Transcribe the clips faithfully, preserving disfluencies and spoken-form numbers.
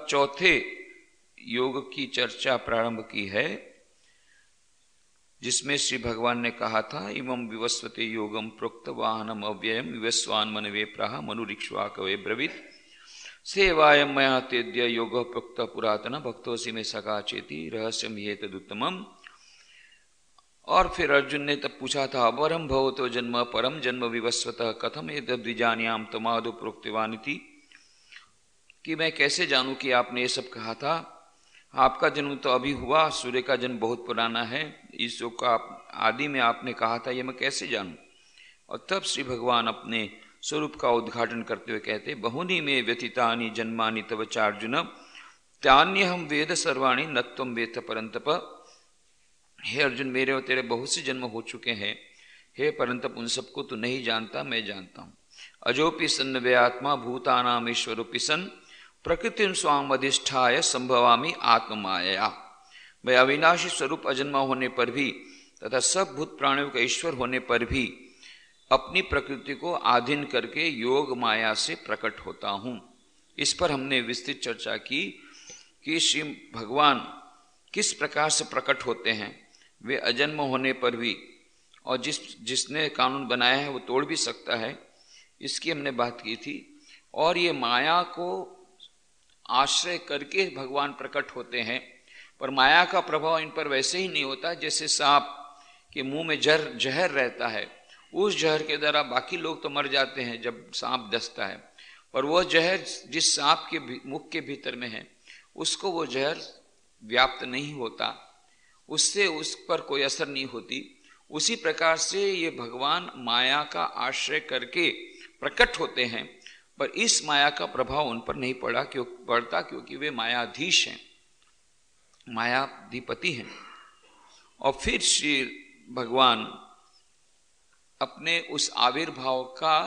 चौथे योग की चर्चा प्रारंभ की है, जिसमें श्री भगवान ने कहा था इमं विवस्वते योगम प्रोक्त वाहनम अव्ययम विवस्वान मनवे प्राह मनुरिक्ष्वा कवे ब्रवीत सेवायम मया तेद्य योग प्रोक्त पुरातन भक्तोसी में सका चेती रहस्यम ये तदुत्तमम। और फिर अर्जुन ने तब पूछा था अपरम भवतो जन्म परम जन्म विवस्वतः कथम एतद्विजान्याम तमादो प्रोक्तवानिति, कि मैं कैसे जानूं कि आपने ये सब कहा था। आपका जन्म तो अभी हुआ, सूर्य का जन्म बहुत पुराना है, इस योग का आदि में आपने कहा था, ये मैं कैसे जानूं। और तब श्री भगवान अपने स्वरूप का उद्घाटन करते हुए कहते बहुनी में व्यतीतानि जन्मानि तव चार्जुन त्यान्यहम वेद सर्वाणि न त्वं वेत्थ परंतप। हे अर्जुन, मेरे और तेरे बहुत से जन्म हो चुके हैं, हे परंतप उन सबको तो नहीं जानता, मैं जानता हूं। अजोपि सन्न व्यात्मा भूतानाम ईश्वरोपि सन् प्रकृतिं स्वाम अधिष्ठाय संभवामि आत्ममाया। मैं अविनाशी स्वरूप अजन्मा होने पर भी तथा सब भूत प्राणियों का ईश्वर होने पर भी अपनी प्रकृति को आधीन करके योग माया से प्रकट होता हूं। इस पर हमने विस्तृत चर्चा की कि श्री भगवान किस प्रकार से प्रकट होते हैं। वे अजन्म होने पर भी, और जिस जिसने कानून बनाया है वो तोड़ भी सकता है, इसकी हमने बात की थी। और ये माया को आश्रय करके भगवान प्रकट होते हैं, पर माया का प्रभाव इन पर वैसे ही नहीं होता जैसे सांप के मुंह में जहर जहर रहता है, उस जहर के द्वारा बाकी लोग तो मर जाते हैं जब सांप डसता है, पर वह जहर जिस सांप के मुख के भीतर में है उसको वो जहर व्याप्त नहीं होता, उससे उस पर कोई असर नहीं होती। उसी प्रकार से ये भगवान माया का आश्रय करके प्रकट होते हैं, पर इस माया का प्रभाव उन पर नहीं पड़ा क्यों पड़ता क्योंकि वे मायाधीश हैं, मायाधिपति हैं। और फिर श्री भगवान अपने उस आविर्भाव का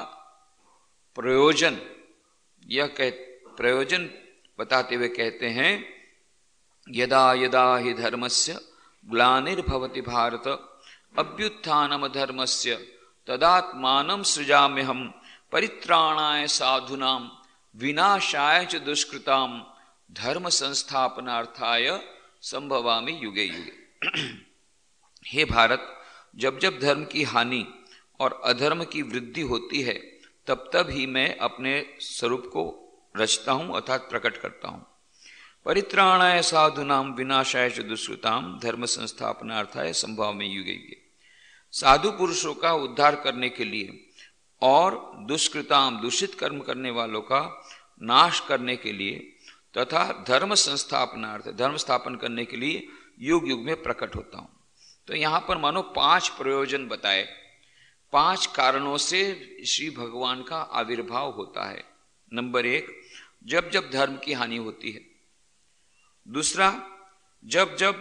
प्रयोजन यह कह प्रयोजन बताते हुए कहते हैं यदा यदा हि धर्मस्य ग्लानिर्भवति भारत अभ्युत्थानम धर्मस्य तदात्मानं सृजाम्यहम् परित्राणाय साधूनां विनाशाय च दुष्कृतां धर्म संस्थापनार्थाय संभवामि युगे युगे। हे भारत, जब जब धर्म की हानि और अधर्म की वृद्धि होती है तब तब ही मैं अपने स्वरूप को रचता हूं अर्थात प्रकट करता हूं। परित्राणाय साधूनाम विनाशाय च दुष्कृताम धर्म संस्थापनार्थाय संभवामि युगे युगे। साधु पुरुषों का उद्धार करने के लिए और दुष्कृताम दूषित कर्म करने वालों का नाश करने के लिए तथा धर्म संस्थापनार्थ धर्म स्थापन करने के लिए युग युग में प्रकट होता हूं। तो यहां पर मानो पांच प्रयोजन बताए, पांच कारणों से श्री भगवान का आविर्भाव होता है। नंबर एक, जब जब धर्म की हानि होती है। दूसरा, जब जब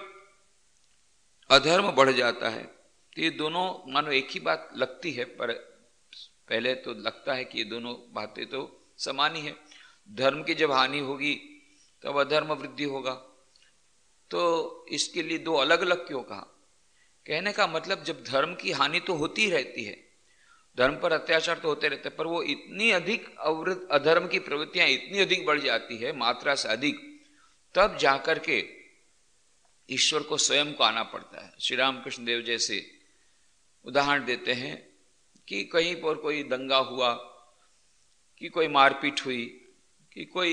अधर्म बढ़ जाता है। तो ये दोनों मानो एक ही बात लगती है, पर पहले तो लगता है कि ये दोनों बातें तो समान ही है। धर्म की जब हानि होगी तब अधर्म वृद्धि होगा, तो इसके लिए दो अलग अलग क्यों कहा? कहने का मतलब जब धर्म की हानि तो होती रहती है, धर्म पर अत्याचार तो होते रहते हैं, पर वो इतनी अधिक अवृत अधर्म की प्रवृत्तियां इतनी अधिक बढ़ जाती है, मात्रा से अधिक, तब जाकर के ईश्वर को स्वयं को आना पड़ता है। श्री रामकृष्ण देव जैसे उदाहरण देते हैं कि कहीं पर कोई दंगा हुआ, कि कोई मारपीट हुई, कि कोई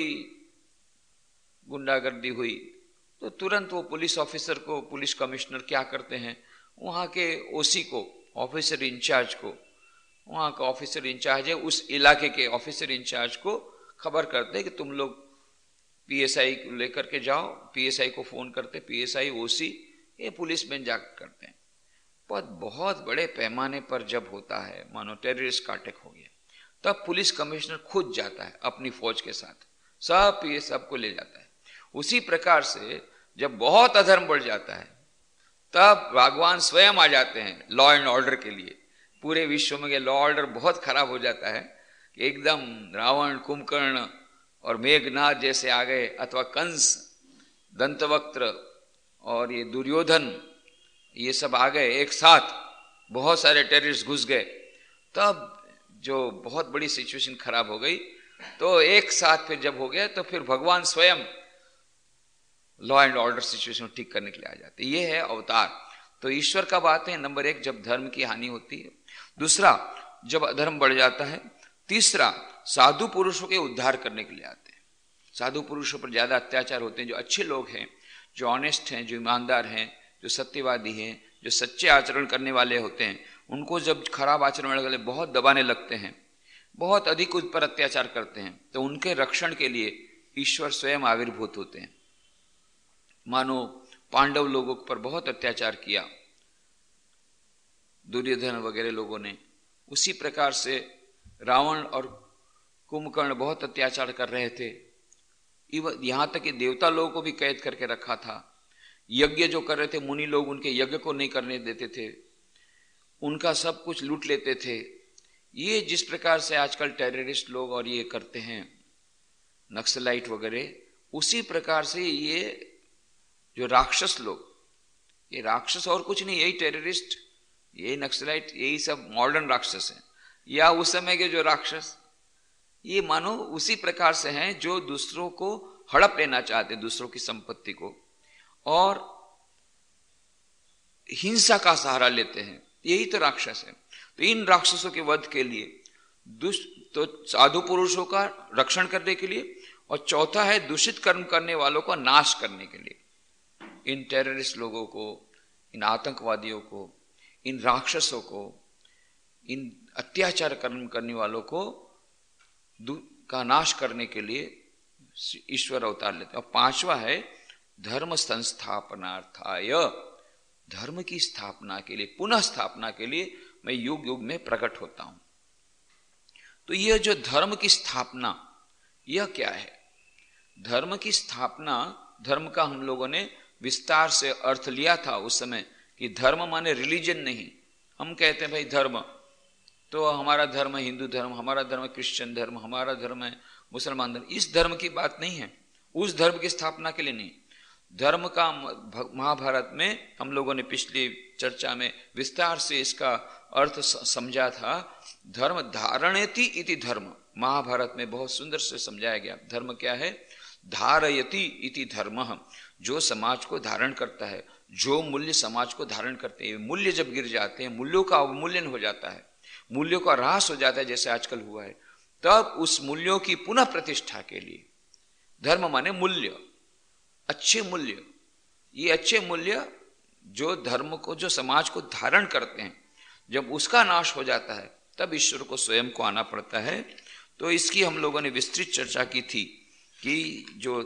गुंडागर्दी हुई, तो तुरंत वो पुलिस ऑफिसर को, पुलिस कमिश्नर क्या करते हैं, वहाँ के ओसी को, ऑफिसर इंचार्ज को, वहाँ का ऑफिसर इंचार्ज है उस इलाके के ऑफिसर इंचार्ज को खबर करते हैं कि तुम लोग पीएसआई लेकर के जाओ। पीएसआई को फोन करते, पीएसआई ओसी ये पुलिस में जाकर करते हैं। पर बहुत बड़े पैमाने पर जब होता है, मानो टेररिस्ट का अटैक हो गया, तब पुलिस कमिश्नर खुद जाता है अपनी फौज के साथ, सब ये सबको ले जाता है। उसी प्रकार से जब बहुत अधर्म बढ़ जाता है तब भगवान स्वयं आ जाते हैं लॉ एंड ऑर्डर के लिए। पूरे विश्व में लॉ ऑर्डर बहुत खराब हो जाता है कि एकदम रावण, कुंभकर्ण और मेघनाथ जैसे आ गए, अथवा कंस, दंतवक्त्र और ये दुर्योधन, ये सब आ गए एक साथ, बहुत सारे टेररिस्ट घुस गए, तब जो बहुत बड़ी सिचुएशन खराब हो गई। तो एक साथ फिर जब हो गया तो फिर भगवान स्वयं लॉ एंड ऑर्डर सिचुएशन ठीक करने के लिए आ जाते हैं। ये है अवतार। तो ईश्वर कब आते हैं? नंबर एक, जब धर्म की हानि होती है। दूसरा, जब अधर्म बढ़ जाता है। तीसरा, साधु पुरुषों के उद्धार करने के लिए आते हैं। साधु पुरुषों पर ज्यादा अत्याचार होते हैं। जो अच्छे लोग हैं, जो ऑनेस्ट हैं, जो ईमानदार हैं, जो सत्यवादी हैं, जो सच्चे आचरण करने वाले होते हैं, उनको जब खराब आचरण वाले बहुत दबाने लगते हैं, बहुत अधिक उस पर अत्याचार करते हैं, तो उनके रक्षण के लिए ईश्वर स्वयं आविर्भूत होते हैं। मानो पांडव लोगों पर बहुत अत्याचार किया दुर्योधन वगैरह लोगों ने, उसी प्रकार से रावण और कुंभकर्ण बहुत अत्याचार कर रहे थे। यहां तक कि देवता लोगों को भी कैद करके रखा था। यज्ञ जो कर रहे थे मुनि लोग, उनके यज्ञ को नहीं करने देते थे, उनका सब कुछ लूट लेते थे। ये जिस प्रकार से आजकल टेररिस्ट लोग और ये करते हैं, नक्सलाइट वगैरह, उसी प्रकार से ये जो राक्षस लोग, ये राक्षस और कुछ नहीं, यही टेररिस्ट, यही नक्सलाइट, यही सब मॉडर्न राक्षस हैं। या उस समय के जो राक्षस, ये मानो उसी प्रकार से हैं जो दूसरों को हड़प लेना चाहते, दूसरों की संपत्ति को, और हिंसा का सहारा लेते हैं। यही तो राक्षस है। तो इन राक्षसों के वध के लिए दुष्ट तो साधु पुरुषों का रक्षण करने के लिए, और चौथा है दूषित कर्म करने वालों का नाश करने के लिए। इन टेररिस्ट लोगों को, इन आतंकवादियों को, इन राक्षसों को, इन अत्याचार कर्म करने वालों को का नाश करने के लिए ईश्वर अवतार लेते हैं। और पांचवा है धर्म संस्थापनार्थाय, धर्म की स्थापना के लिए, पुनः स्थापना के लिए मैं युग युग में प्रकट होता हूं। तो यह जो धर्म की स्थापना, यह क्या है? धर्म की स्थापना, धर्म का हम लोगों ने विस्तार से अर्थ लिया था उस समय कि धर्म माने रिलीजन नहीं। हम कहते हैं भाई धर्म, तो हमारा धर्म है हिंदू धर्म, हमारा धर्म है क्रिश्चियन धर्म, हमारा धर्म है मुसलमान धर्म। इस धर्म की बात नहीं है, उस धर्म की स्थापना के लिए नहीं। धर्म का महाभारत में हम लोगों ने पिछली चर्चा में विस्तार से इसका अर्थ समझा था। धर्म धारणेति इति धर्म, महाभारत में बहुत सुंदर से समझाया गया। धर्म क्या है? धारयति इति धर्म, जो समाज को धारण करता है, जो मूल्य समाज को धारण करते हैं। मूल्य जब गिर जाते हैं, मूल्यों का अवमूल्यन हो जाता है, मूल्यों का ह्रास हो जाता है, जैसे आजकल हुआ है, तब उस मूल्यों की पुनः प्रतिष्ठा के लिए, धर्म माने मूल्य, अच्छे मूल्य, ये अच्छे मूल्य जो धर्म को, जो समाज को धारण करते हैं, जब उसका नाश हो जाता है तब ईश्वर को स्वयं को आना पड़ता है। तो इसकी हम लोगों ने विस्तृत चर्चा की थी कि जो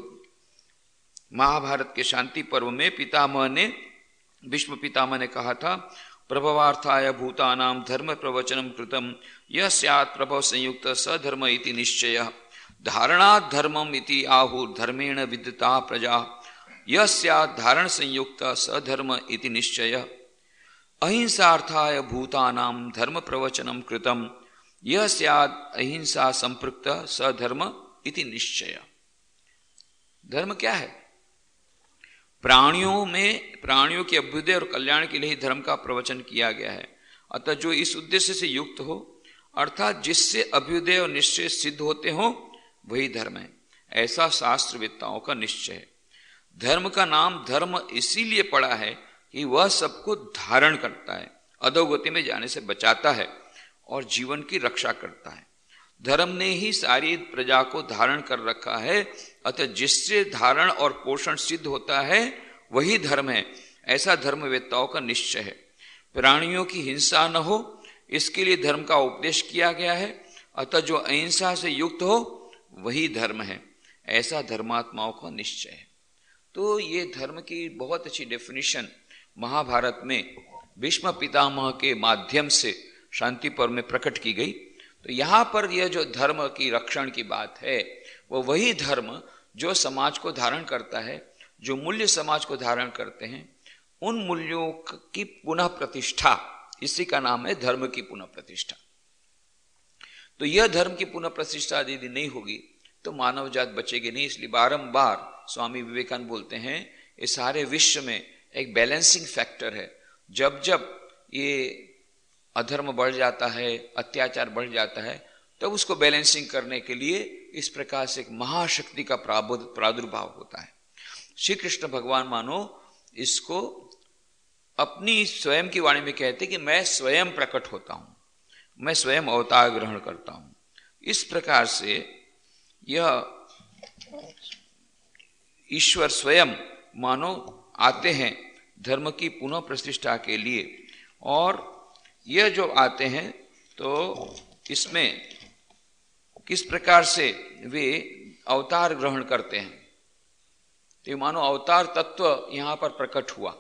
महाभारत के शांति पर्व में पितामह ने, भीष्म पितामह ने कहा था, प्रभवार्थाय भूतानां धर्म प्रवचनम कृतम यह स्यात् प्रभव संयुक्त सधर्म इति निश्चयः धारणात् धर्मम इति आहुर् धर्मेण विद्यता प्रजा यह स्यात् धारण संयुक्त सधर्म इति निश्चयः अहिंसार्थाय भूतानां धर्म प्रवचनम कृतम यह स्यात् अहिंसा संपृक्त सधर्म इति निश्चयः। धर्म क्या है? प्राणियों में, प्राणियों के अभ्युदय और कल्याण के लिए धर्म का प्रवचन किया गया है। अतः जो इस उद्देश्य से युक्त हो, अर्थात जिससे अभ्युदय और निश्चय सिद्ध होते हो, वही धर्म है, ऐसा शास्त्रवेत्ताओं का निश्चय है। धर्म का नाम धर्म इसीलिए पड़ा है कि वह सबको धारण करता है, अधोगति में जाने से बचाता है और जीवन की रक्षा करता है। धर्म ने ही सारी प्रजा को धारण कर रखा है, अतः जिससे धारण और पोषण सिद्ध होता है वही धर्म है, ऐसा धर्मवेत्ताओं का निश्चय है। प्राणियों की हिंसा न हो, इसके लिए धर्म का उपदेश किया गया है। अतः जो अहिंसा से युक्त हो वही धर्म है, ऐसा धर्मात्माओं का निश्चय है। तो ये धर्म की बहुत अच्छी डेफिनेशन महाभारत में भीष्म पितामह के माध्यम से शांति पर्व में प्रकट की गई। तो यहाँ पर यह जो धर्म की रक्षण की बात है, वो वही धर्म जो समाज को धारण करता है, जो मूल्य समाज को धारण करते हैं, उन मूल्यों की पुनः प्रतिष्ठा, इसी का नाम है धर्म की पुनः प्रतिष्ठा। तो यह धर्म की पुनः प्रतिष्ठा यदि नहीं होगी तो मानव जात बचेगी नहीं। इसलिए बारंबार स्वामी विवेकानंद बोलते हैं, इस सारे विश्व में एक बैलेंसिंग फैक्टर है। जब जब ये अधर्म बढ़ जाता है, अत्याचार बढ़ जाता है, तब उसको बैलेंसिंग करने के लिए इस प्रकार से एक महाशक्ति का प्रादुर्भाव होता है। श्री कृष्ण भगवान मानो इसको अपनी स्वयं की वाणी में कहते कि मैं स्वयं प्रकट होता हूं, मैं स्वयं अवतार ग्रहण करता हूं। इस प्रकार से यह ईश्वर स्वयं मानो आते हैं धर्म की पुनः प्रतिष्ठा के लिए। और यह जो आते हैं तो इसमें किस प्रकार से वे अवतार ग्रहण करते हैं, तो मानो अवतार तत्व यहां पर प्रकट हुआ।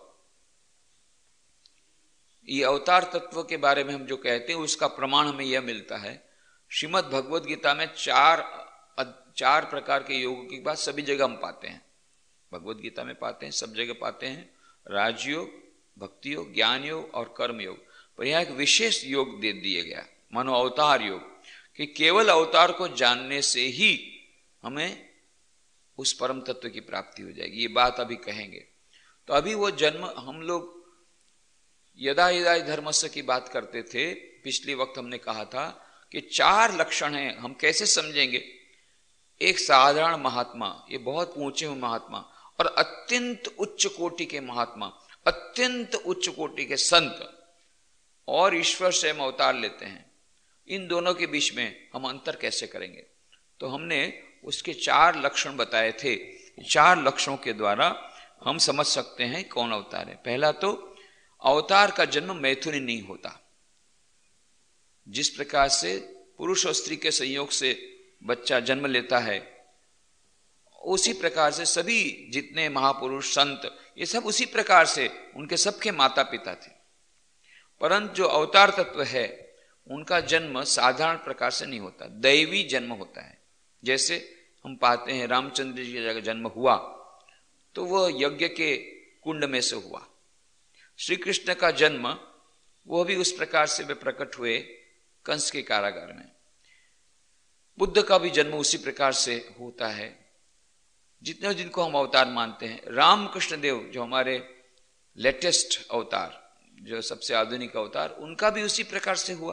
ये अवतार तत्व के बारे में हम जो कहते हैं उसका प्रमाण हमें यह मिलता है, श्रीमद् भगवद गीता में चार चार प्रकार के योगों की बात सभी जगह हम पाते हैं, भगवद गीता में पाते हैं, सब जगह पाते हैं, राजयोग, भक्ति योग, ज्ञान योग और कर्म योग। पर यहां एक विशेष योग दे दिया गया मानो अवतार योग, कि केवल अवतार को जानने से ही हमें उस परम तत्व की प्राप्ति हो जाएगी। ये बात अभी कहेंगे। तो अभी वो जन्म, हम लोग यदा यदा धर्मस्य की बात करते थे, पिछले वक्त हमने कहा था कि चार लक्षण हैं, हम कैसे समझेंगे। एक साधारण महात्मा, ये बहुत ऊंचे हुए महात्मा, और अत्यंत उच्च कोटि के महात्मा, अत्यंत उच्च कोटि के संत, और ईश्वर स्वयं अवतार लेते हैं। इन दोनों के बीच में हम अंतर कैसे करेंगे, तो हमने उसके चार लक्षण बताए थे। चार लक्षणों के द्वारा हम समझ सकते हैं कौन अवतार है। पहला तो अवतार का जन्म मैथुनी नहीं होता। जिस प्रकार से पुरुष और स्त्री के संयोग से बच्चा जन्म लेता है, उसी प्रकार से सभी जितने महापुरुष संत ये सब उसी प्रकार से उनके सबके माता पिता थे। परंतु जो अवतार तत्व है उनका जन्म साधारण प्रकार से नहीं होता, दैवी जन्म होता है। जैसे हम पाते हैं रामचंद्र जी का जन्म हुआ तो वह यज्ञ के कुंड में से हुआ। श्री कृष्ण का जन्म वह भी उस प्रकार से वे प्रकट हुए कंस के कारागार में। बुद्ध का भी जन्म उसी प्रकार से होता है। जितने जिनको हम अवतार मानते हैं, रामकृष्ण देव जो हमारे लेटेस्ट अवतार, जो सबसे आधुनिक अवतार, उनका भी उसी प्रकार से हुआ।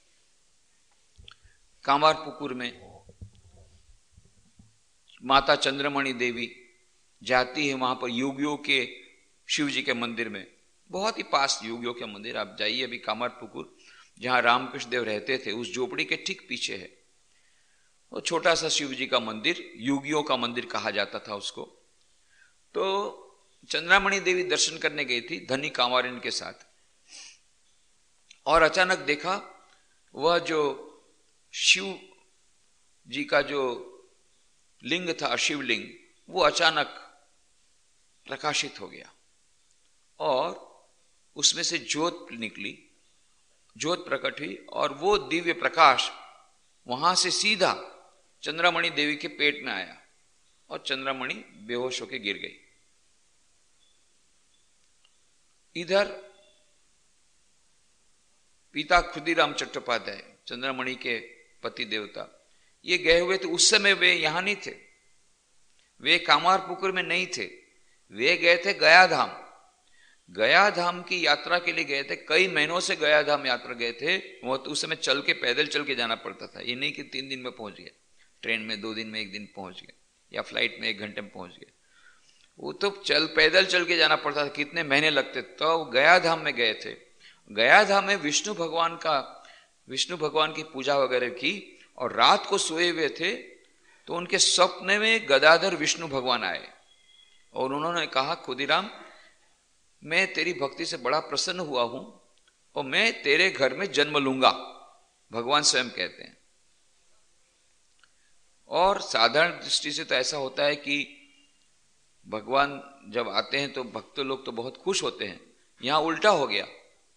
कामारपुकुर में माता चंद्रमणि देवी जाती है, वहां पर योगियों के शिव जी के मंदिर में, बहुत ही पास योगियों के मंदिर, आप जाइए अभी कामारपुकुर, जहां रामकृष्ण देव रहते थे, उस झोपड़ी के ठीक पीछे है वो छोटा सा शिव जी का मंदिर, योगियों का मंदिर कहा जाता था उसको। तो चंद्रमणि देवी दर्शन करने गई थी धनी कांवरिन के साथ, और अचानक देखा वह जो शिव जी का जो लिंग था, शिवलिंग, वो अचानक प्रकाशित हो गया और उसमें से ज्योत निकली, ज्योत प्रकट हुई, और वो दिव्य प्रकाश वहां से सीधा चंद्रमणि देवी के पेट में आया और चंद्रमणि बेहोश होकर गिर गई। इधर पिता खुदीराम चट्टोपाध्याय, चंद्रमणि के पति देवता, ये गए हुए थे। उस समय वे यहां नहीं थे, वे कामारपुकुर में नहीं थे, वे गए थे गया धाम। गया धाम की यात्रा के लिए गए थे, कई महीनों से गया धाम यात्रा गए थे। वो तो उस समय चल के, पैदल चल के जाना पड़ता था, ये नहीं कि तीन दिन में पहुंच गए, ट्रेन में दो दिन में एक दिन पहुंच गए, या फ्लाइट में एक घंटे में पहुंच गए। वो तो चल पैदल चल के जाना पड़ता था, कितने महीने लगते। तो गया धाम में गए थे। गया धाम में विष्णु भगवान का विष्णु भगवान की पूजा वगैरह की, और रात को सोए हुए थे तो उनके स्वप्न में गदाधर विष्णु भगवान आए और उन्होंने कहा, खुदीराम मैं तेरी भक्ति से बड़ा प्रसन्न हुआ हूं और मैं तेरे घर में जन्म लूंगा, भगवान स्वयं कहते हैं। और साधारण दृष्टि से तो ऐसा होता है कि भगवान जब आते हैं तो भक्त लोग तो बहुत खुश होते हैं, यहां उल्टा हो गया।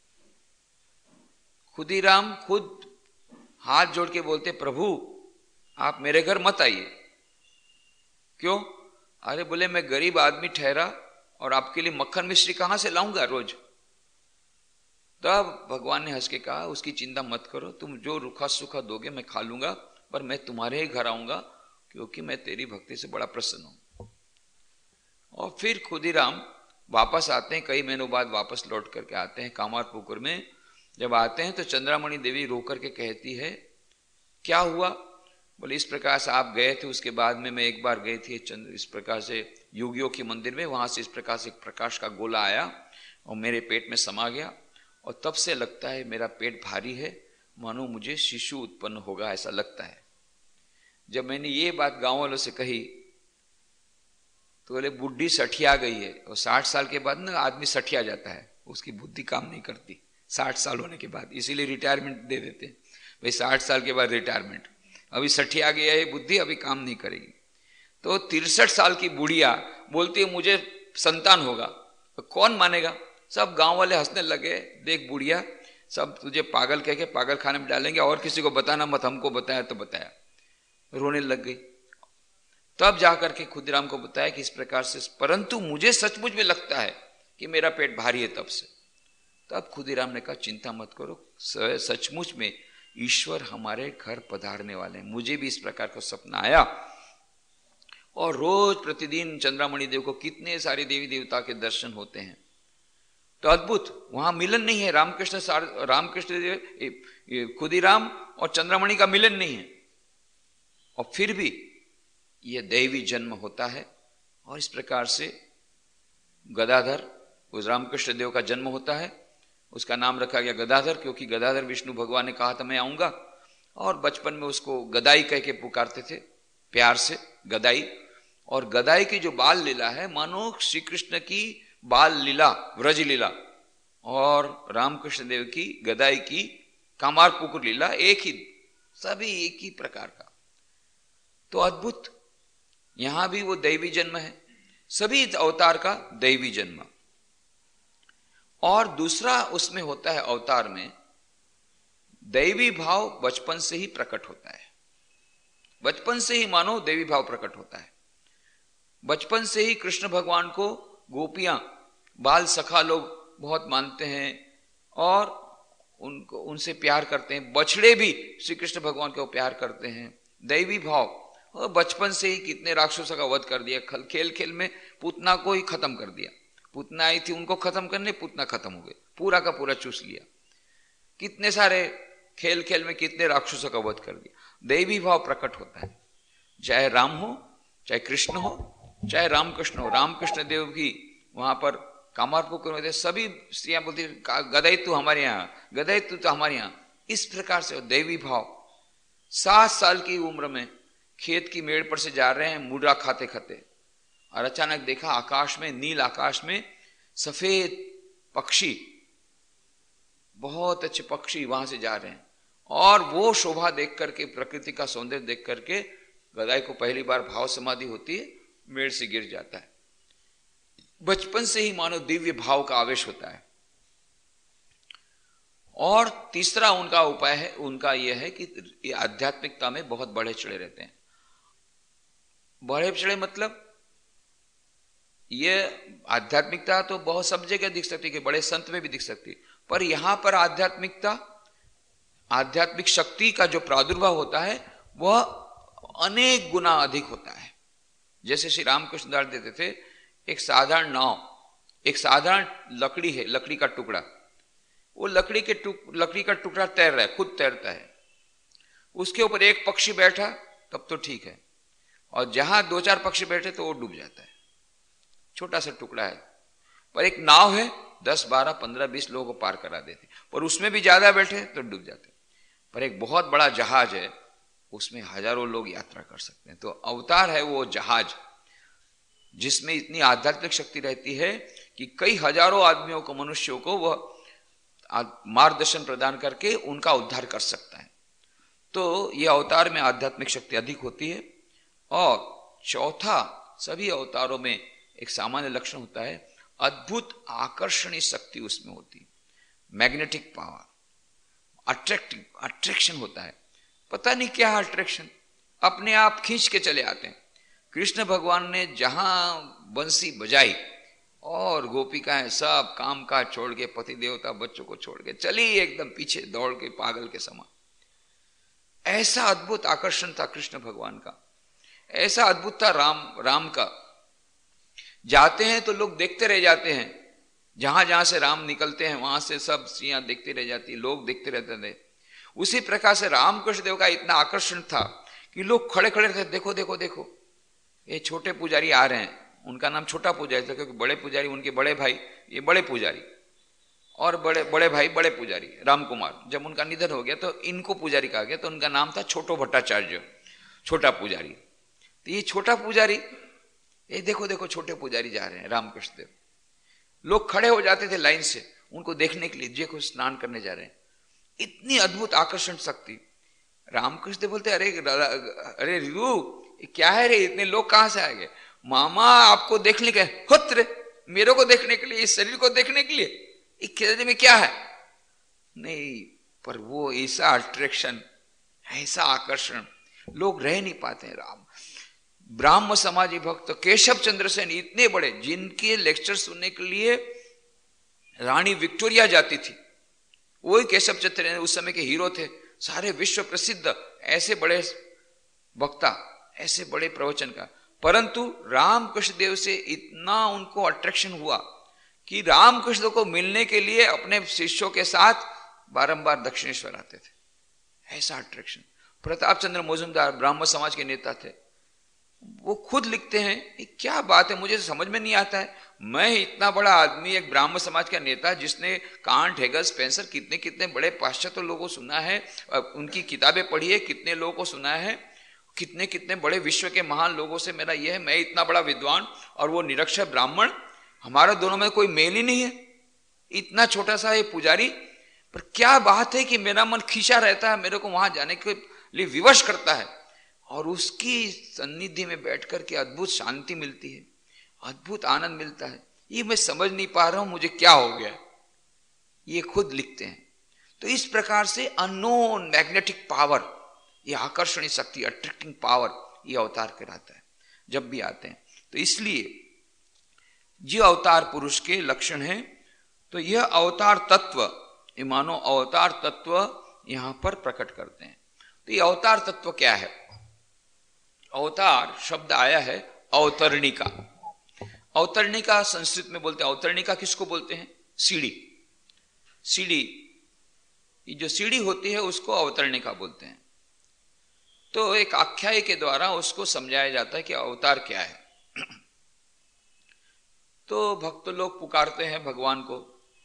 खुदीराम खुद हाथ जोड़ के बोलते, प्रभु आप मेरे घर मत आइए। क्यों? अरे बोले मैं गरीब आदमी ठहरा और आपके लिए मक्खन मिश्री कहां से लाऊंगा रोज। तब भगवान ने हंस के कहा, उसकी चिंता मत करो, तुम जो रुखा सुखा दोगे मैं खा लूंगा, पर मैं तुम्हारे ही घर आऊंगा क्योंकि मैं तेरी भक्ति से बड़ा प्रसन्न हूं। और फिर खुदीराम वापस आते हैं, कई महीनों बाद वापस लौट करके आते हैं कामारपुकुर में। जब आते हैं तो चंद्रमणि देवी रो करके कहती है, क्या हुआ? बोले इस प्रकार से आप गए थे, उसके बाद में मैं एक बार गई थी चंद्र इस प्रकार से योगियों के मंदिर में, वहां से इस प्रकार से प्रकाश का गोला आया और मेरे पेट में समा गया, और तब से लगता है मेरा पेट भारी है, मानो मुझे शिशु उत्पन्न होगा ऐसा लगता है। जब मैंने ये बात गांव वालों से कही तो बोले बुढ़ी सठिया गई है, और साठ साल के बाद ना आदमी सठिया जाता है, उसकी बुद्धि काम नहीं करती साठ साल होने के बाद, इसीलिए रिटायरमेंट दे देते हैं, भाई साठ साल के बाद रिटायरमेंट, अभी सठिया गया है बुद्धि, अभी काम नहीं करेगी। तो तिरसठ साल की बुढ़िया बोलती है मुझे संतान होगा, तो कौन मानेगा? सब गांव वाले हंसने लगे, देख बुढ़िया सब तुझे पागल कह के पागल खाने में डालेंगे, और किसी को बताना मत, हमको बताया तो बताया। रोने लग गई। तब जाकर के खुदीराम को बताया कि इस प्रकार से, परंतु मुझे सचमुच में लगता है कि मेरा पेट भारी है तब से। तब खुदीराम ने कहा चिंता मत करो, सचमुच में ईश्वर हमारे घर पधारने वाले हैं। मुझे भी इस प्रकार का सपना आया, और रोज प्रतिदिन चंद्रामणि देव को कितने सारे देवी देवता के दर्शन होते हैं। तो अद्भुत, वहां मिलन नहीं है, रामकृष्ण रामकृष्ण देव खुदीराम और चंद्रामणि का मिलन नहीं है, और फिर भी यह दैवी जन्म होता है। और इस प्रकार से गदाधर, उस रामकृष्ण देव का जन्म होता है, उसका नाम रखा गया गदाधर, क्योंकि गदाधर विष्णु भगवान ने कहा था मैं आऊंगा, और बचपन में उसको गदाई कह के पुकारते थे प्यार से, गदाई। और गदाई की जो बाल लीला है, मानो श्री कृष्ण की बाल लीला, व्रज लीला, और रामकृष्ण देव की गदाई की कामार पुकुर लीला एक ही, सभी एक ही प्रकार का। तो अद्भुत, यहां भी वो दैवी जन्म है, सभी अवतार का दैवी जन्म। और दूसरा उसमें होता है, अवतार में दैवी भाव बचपन से ही प्रकट होता है, बचपन से ही मानो दैवी भाव प्रकट होता है। बचपन से ही कृष्ण भगवान को गोपियां, बाल सखा लोग बहुत मानते हैं, और उनको उनसे प्यार करते हैं। बछड़े भी श्री कृष्ण भगवान को प्यार करते हैं, दैवी भाव। और बचपन से ही कितने राक्षसों का वध कर दिया, खेल खेल में पूतना को ही खत्म कर दिया। पूतना आई थी उनको खत्म करने, पूतना खत्म हो गए, पूरा का पूरा चूस लिया। कितने सारे खेल खेल में कितने राक्षसों का वध कर दिया। दैवी भाव प्रकट होता है, चाहे राम हो, चाहे कृष्ण हो, चाहे रामकृष्ण हो। रामकृष्ण देव की वहां पर कामारपुकुर में सभी स्त्रियां बोलती गदाई तू हमारे यहाँ, गदाई तू तो हमारे यहाँ। इस प्रकार से दैवी भाव। सात साल की उम्र में खेत की मेड़ पर से जा रहे हैं मुर्रा खाते खाते, और अचानक देखा आकाश में, नील आकाश में सफेद पक्षी, बहुत अच्छे पक्षी वहां से जा रहे हैं। और वो शोभा देख करके, प्रकृति का सौंदर्य देख करके गदाई को पहली बार भाव समाधि होती है, मेड़ से गिर जाता है। बचपन से ही मानो दिव्य भाव का आवेश होता है। और तीसरा उनका उपाय है, उनका यह है कि आध्यात्मिकता में बहुत बढ़े चढ़े रहते हैं। बढ़े चढ़े मतलब ये आध्यात्मिकता तो बहुत सब जगह दिख सकती है, कि बड़े संत में भी दिख सकती है, पर यहां पर आध्यात्मिकता, आध्यात्मिक शक्ति का जो प्रादुर्भाव होता है वह अनेक गुना अधिक होता है। जैसे श्री रामकृष्ण दास देते थे, एक साधारण नाव, एक साधारण लकड़ी है, लकड़ी का टुकड़ा, वो लकड़ी के टुक, लकड़ी का टुकड़ा तैर रहा है, खुद तैरता है, उसके ऊपर एक पक्षी बैठा तब तो ठीक है, और जहां दो चार पक्षी बैठे तो वो डूब जाता है। छोटा सा टुकड़ा है, पर एक नाव है, दस बारह पंद्रह बीस लोगों को पार करा देते, पर उसमें भी ज्यादा बैठे तो डूब जाते। पर एक बहुत बड़ा जहाज है, उसमें हजारों लोग यात्रा कर सकते हैं। तो अवतार है वो जहाज, जिसमें इतनी आध्यात्मिक शक्ति रहती है कि कई हजारों आदमियों को, मनुष्यों को वह मार्गदर्शन प्रदान करके उनका उद्धार कर सकता है। तो यह अवतार में आध्यात्मिक शक्ति अधिक होती है। और चौथा, सभी अवतारों में एक सामान्य लक्षण होता है, अद्भुत आकर्षणीय शक्ति उसमें होती है, मैग्नेटिक पावर, अट्रैक्टिव अट्रैक्शन होता है। पता नहीं क्या अट्रैक्शन, अपने आप खींच के चले आते हैं। कृष्ण भगवान ने जहां बंसी बजाई और गोपिकाएं सब काम काज छोड़ के, पति देवता बच्चों को छोड़ के चली एकदम पीछे दौड़ के पागल के समान। ऐसा अद्भुत आकर्षण था कृष्ण भगवान का, ऐसा अद्भुत था राम राम का। जाते हैं तो लोग देखते रह जाते हैं, जहां जहां से राम निकलते हैं वहां से सब स्त्रियां देखती रह जाती, लोग देखते रहते थे। उसी प्रकार से रामकृष्ण देव का इतना आकर्षण था कि लोग खड़े खड़े रहते, देखो देखो देखो ये छोटे पुजारी आ रहे हैं। उनका नाम छोटा पुजारी था क्योंकि बड़े पुजारी उनके बड़े भाई, ये बड़े पुजारी, और बड़े बड़े भाई बड़े पुजारी राम कुमार। जब उनका निधन हो गया तो इनको पुजारी कहा गया, तो उनका नाम था छोटो भट्टाचार्य, छोटा पुजारी। तो ये छोटा पुजारी, ये देखो देखो छोटे पुजारी जा रहे हैं रामकृष्ण देव। लोग खड़े हो जाते थे लाइन से उनको देखने के लिए, देखो स्नान करने जा रहे हैं। इतनी अद्भुत आकर्षण शक्ति। रामकृष्ण देव बोलते, अरे अरे रिदु क्या है रे, इतने लोग कहां से आ गए? मामा आपको देखने के, हुत्र मेरे को देखने के लिए, इस शरीर को देखने के लिए, इस में क्या है? नहीं, पर वो ऐसा अट्रैक्शन, ऐसा आकर्षण, लोग रह नहीं पाते हैं। राम ब्राह्म समाजी भक्त केशव चंद्र सेन इतने बड़े, जिनके लेक्चर सुनने के लिए रानी विक्टोरिया जाती थी, वही केशव चंद्र उस समय के हीरो थे, सारे विश्व प्रसिद्ध ऐसे बड़े वक्ता, ऐसे बड़े प्रवचन का। परंतु रामकृष्ण देव से इतना उनको अट्रैक्शन हुआ कि रामकृष्ण को मिलने के लिए अपने शिष्यों के साथ बारंबार दक्षिणेश्वर आते थे। ऐसा अट्रैक्शन। प्रताप चंद्र मजूमदार ब्राह्मण समाज के नेता थे, वो खुद लिखते हैं, क्या बात है मुझे समझ में नहीं आता है, मैं इतना बड़ा आदमी, एक ब्राह्मण समाज का नेता जिसने कांट, हेगल, स्पेंसर, कितने कितने बड़े पाश्चात्य लोगों को सुना है, उनकी किताबें पढ़ी है, कितने लोगों को सुना है, कितने कितने बड़े विश्व के महान लोगों से मेरा यह है, मैं इतना बड़ा विद्वान और वो निरक्षर ब्राह्मण, हमारे दोनों में कोई मेल ही नहीं है, इतना छोटा सा ये पुजारी। पर क्या बात है कि मेरा मन खींचा रहता है, मेरे को वहां जाने के लिए विवश करता है, और उसकी सन्निधि में बैठकर के अद्भुत शांति मिलती है, अद्भुत आनंद मिलता है। ये मैं समझ नहीं पा रहा हूं मुझे क्या हो गया, ये खुद लिखते हैं। तो इस प्रकार से अननोन मैग्नेटिक पावर, ये आकर्षणीय शक्ति, अट्रैक्टिंग पावर, ये अवतार कहलाता है जब भी आते हैं। तो इसलिए जो अवतार पुरुष के लक्षण हैं, तो यह अवतार तत्व, ये मानो अवतार तत्व यहां पर प्रकट करते हैं। तो ये अवतार तत्व क्या है? अवतार शब्द आया है अवतरणिका। अवतरणिका संस्कृत में बोलते हैं। अवतरणिका किसको बोलते हैं? सीढ़ी। सीढ़ी, ये जो सीढ़ी होती है उसको अवतरणिका बोलते हैं। तो एक आख्याय के द्वारा उसको समझाया जाता है कि अवतार क्या है। तो भक्त लोग पुकारते हैं भगवान को,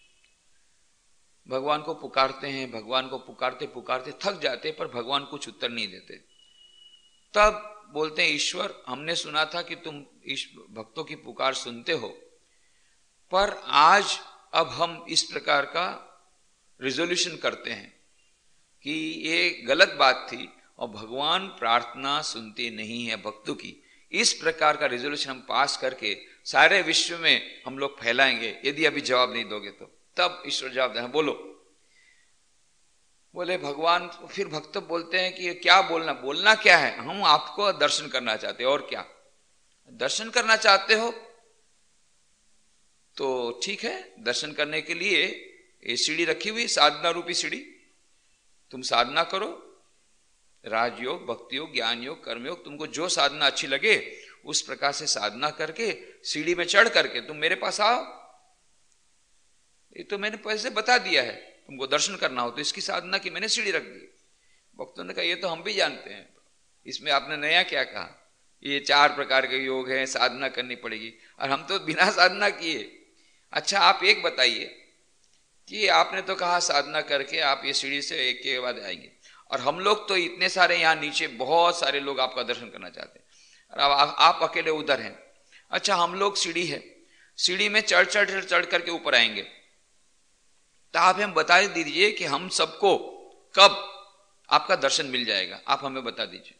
भगवान को पुकारते हैं, भगवान को पुकारते पुकारते थक जाते, पर भगवान कुछ उत्तर नहीं देते। तब बोलते हैं, ईश्वर हमने सुना था कि तुम इस भक्तों की पुकार सुनते हो, पर आज अब हम इस प्रकार का रिजोल्यूशन करते हैं कि ये गलत बात थी और भगवान प्रार्थना सुनते नहीं है भक्तों की। इस प्रकार का रिजोल्यूशन हम पास करके सारे विश्व में हम लोग फैलाएंगे, यदि अभी जवाब नहीं दोगे तो। तब ईश्वर जवाब देना, बोलो। बोले भगवान, फिर भक्त बोलते हैं कि क्या बोलना, बोलना क्या है? हम आपको दर्शन करना चाहते हैं। और क्या दर्शन करना चाहते हो? तो ठीक है, दर्शन करने के लिए ये सीढ़ी रखी हुई, साधना रूपी सीढ़ी, तुम साधना करो, राजयोग, भक्ति योग, ज्ञान योग, कर्मयोग, तुमको जो साधना अच्छी लगे उस प्रकार से साधना करके सीढ़ी में चढ़ करके तुम मेरे पास आओ। ये तो मैंने पहले से बता दिया है, तुमको दर्शन करना हो तो इसकी साधना की मैंने सीढ़ी रख दी। भक्तों ने कहा ये तो हम भी जानते हैं, इसमें आपने नया क्या कहा? ये चार प्रकार के योग हैं, साधना करनी पड़ेगी, और हम तो बिना साधना किए। अच्छा आप एक बताइए कि आपने तो कहा साधना करके आप ये सीढ़ी से एक के बाद आएंगे, और हम लोग तो इतने सारे यहाँ नीचे बहुत सारे लोग आपका दर्शन करना चाहते हैं, और आप, आप अकेले उधर हैं। अच्छा हम लोग सीढ़ी है, सीढ़ी में चढ़ चढ़ चढ़ करके ऊपर आएंगे, तो आप हमें बता दीजिए कि हम सबको कब आपका दर्शन मिल जाएगा, आप हमें बता दीजिए।